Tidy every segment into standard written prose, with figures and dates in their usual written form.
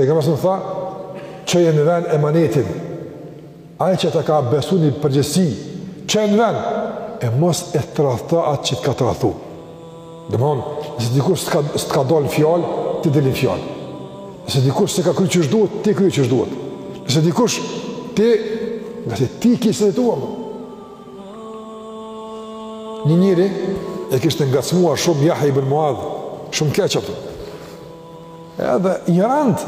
Pejgamberi më tha, çojë në vend emanetin. Ai që ta ka besu një përgjegjësi, çojë në vend e mos e tradhta atë që të ka tradhtu. Domthon, nëse dikush s'ka dalë fjalë, ti delin fjalë. Nëse dikush s'ka kryer ç'është duhet, ti kryer ç'është duhet. Nëse dikush nga se ti kishe jetuar. Një njëri e kishte ngacmuar shumë Yahya ibn Muadh, shumë keq atë. Edhe ignorant.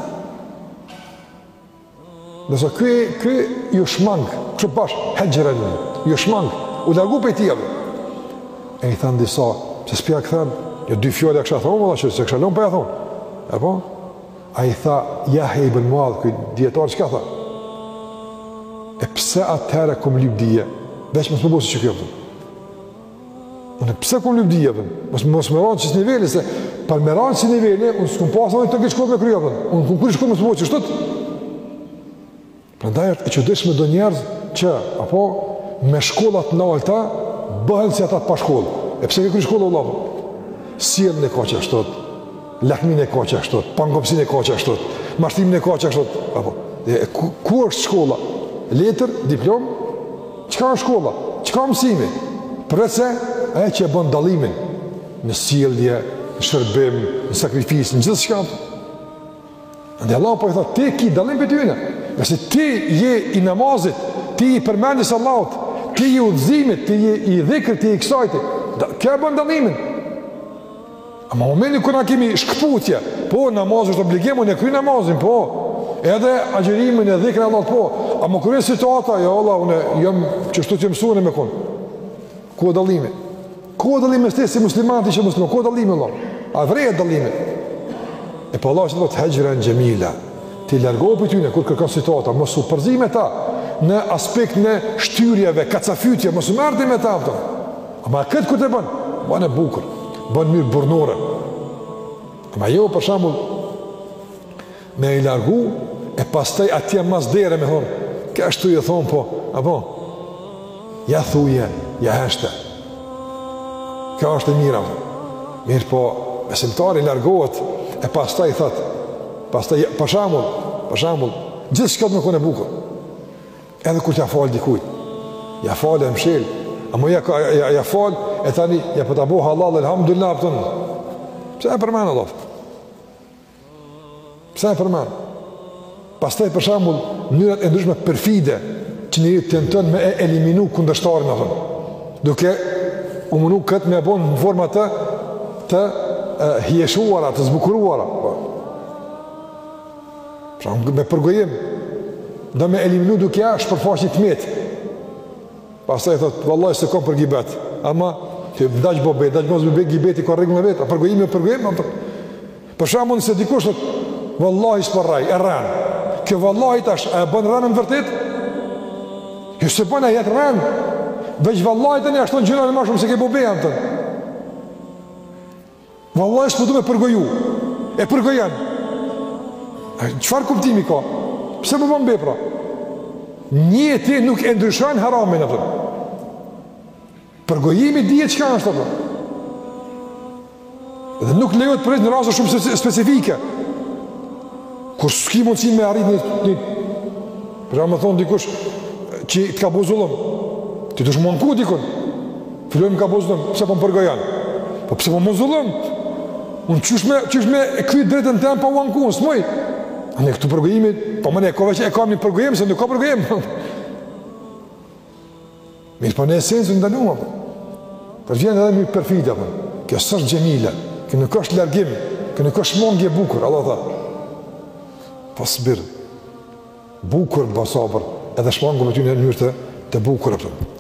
Nëse ky ju shmang, kështu bash, hejran, ju shmang, u largu prej tij. E i thanë disa, se s'pja këthen, jo dy fjole e kësha thonë, valla që se kësha lëmë për e thonë. E po? A i tha, Yahya ibn Muadh, këj djetarë, që ka tha? E pse atëherë kom lyp dije? Veç mësë më bosi që kjo, pëtën. Unë pse kom lyp dije, pëtën? Mësë më ranë qësë nivelli, se par me ranë qësë nivelli, unë s'kom pasë në të këtë shkollë me kryo, pëtën. Unë kom kërë shkollë mësë më bosi që shtët. Prandaj e çuditshme do njerëz që apo me shkollat të larta bëhen si ata pa shkollë. E pse ke kryer shkollë vëllai? Sjellën e ka që ashtu, lakmin e ka që ashtu, pangopsin e ka që ashtu, mashtrimin e ka që ashtu, apo. Ku është shkolla? Letër, diplom? Çka është shkolla? Çka mësimi? Përse ai që bën dallimin në sjellje, në shërbim, në sakrificë, në gjithçka. Andaj Allah po i thotë ti ki dallim për tyne. Nëse ti je i namazit, ti i përmendjes Allahut, ti i udhëzimit, ti i dhikrit, ti i kësajti, kjo e bën dallimin. Ama momentin kur na kemi shkputje, po namazi është obligim, unë e kryj namazin, po. Edhe agjërimin e dhikrin Allahut, po. Ama kur është situata, jo Allah, unë jam çështu që mësuan me kon. Ku është dallimi? Ku është dallimi mes si muslimanti që musliman? Ku është dallimi Allah? A vret dallimi? E pa Allah që do të hejgjëran gjemila, ti largohë për tyne, kur kërkan situata, mos u përzi me ta, në aspekt në shtyrjeve, kacafytje, mos u mërdi me ta, ama këtë kur të bënë, bënë e bukur, bënë mirë burnore. Ama jo, për shambull, me i largu, e pastaj atje mas dere me thonë, ka shtu i thonë po, apo, ja thuje, ja heshte, ka është e mira, mirë po, besimtari largohet, e pastaj thëtë, pastaj, për shambull, gjithë shkët me kone bukur, edhe kur t'ja falë dikujt, ja falë e mshel, amo ja falë, e tani, ja për t'a bo halal, elhamdulillah, pëtën, pse e përmenë, Allah? Pse e përmenë? Pastaj, për shambull, njërat e ndryshme perfide, që njëri të tënë me e eliminu kundështarin, duke u mënu këtë me bon në forma të hieshuara, të zbukuruara. Me përgojim, do me eliminu duke ja shpërfaqit met. Pastaj thotë, vallaj se kom për gjibet, ama që daq bobe, daq mos bëbe gjibeti ka rregull me vet, a përgojim, për shembull se dikush thotë, vallaj s'parraj, e rran. Kjo vallaj tash e bën rënën vërtet? Jo se bën ai atë rën. Veç vallaj tani ashtu gjëra më shumë se ke bobe atë. Vallaj s'po du me përgoju. E përgojan. Çfarë kuptimi ka? Pse më bën vepra? Një ti nuk e ndryshon haramin atë. Përgojimi dihet çka është atë. Dhe nuk lejohet për në raste shumë specifike. Kur s'ki mundësi me arrit një pra më thonë dikush që të ka buzullëm, ti të shmonku dikun, fillojmë ka buzullëm, pëse po më përgojan? Po pëse po më zullëm? Unë qysh me e kryt drejtën tem pa uanku, s'moj. A ne këtu përgojimi, po më ne e kam një përgojim, se nuk ka përgojim. Mirë, po në esenës në daluma, për vjen edhe mi perfide, kjo s'është gjemile, kjo nuk është largim, kjo nuk është mongje bukur, Allah tha. Pasbir, bukur basabër, edhe shmangu me ty në njërë të bukur,